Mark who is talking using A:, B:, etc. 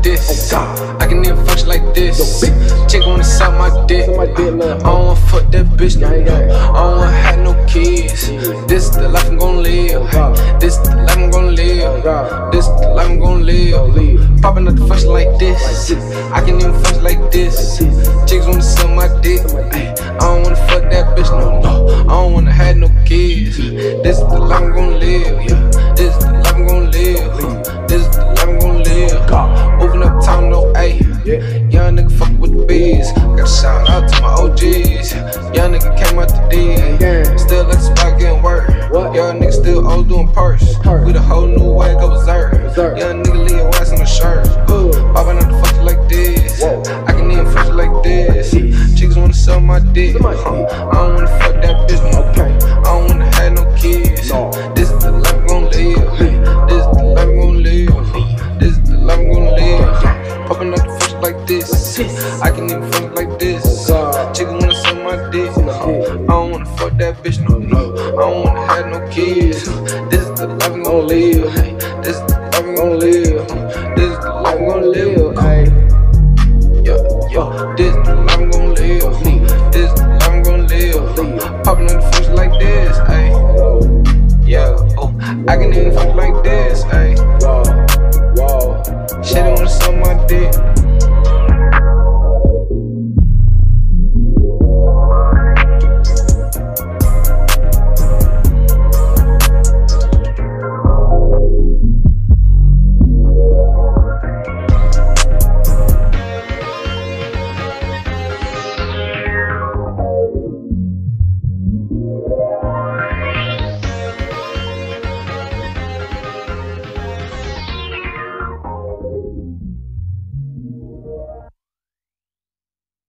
A: this. I can even function like this. Chick wanna suck my dick. I don't wanna fuck that bitch. I don't wanna have no kids. This the life I'm gon' live. This the life I'm gon' live. This the life I'm gon' live. Popping up the function like this. I can even function like this. Chicks wanna suck my dick. I don't wanna fuck that bitch. No. I don't wanna have no kids. This the life I'm gon' live. Yeah. This the life I'm gon' live. This the life I'm gon' live. Moving up town, no A. Young nigga fuck with the bees. Gotta shout out to my OGs. Young nigga came out the D. Still like the spot getting work. Young nigga still old doing purse. With a whole new way, go berserk. Young nigga leave your ass on the shirt. Popping out the fuck like this. I can even fuck like this. Chicks wanna sell my dick. I don't wanna fuck that bitch. No. I don't wanna have no kids. This is the life I'm gon' live. This is the life I'm gon' live. This is the life I'm gon' live. Popping out the fuck like this. I can even fuck like this. Chicken wanna suck my dick. I don't wanna fuck that bitch. No. I don't wanna have no kids. This is the life I'm gon' live. This is the life I'm gon' live. This is the life I'm gon' live. This is the life I'm gon' live. This is the life I'm gon' live. Popping on the fuck like this. I can even fuck like this. Shit wanna suck my dick.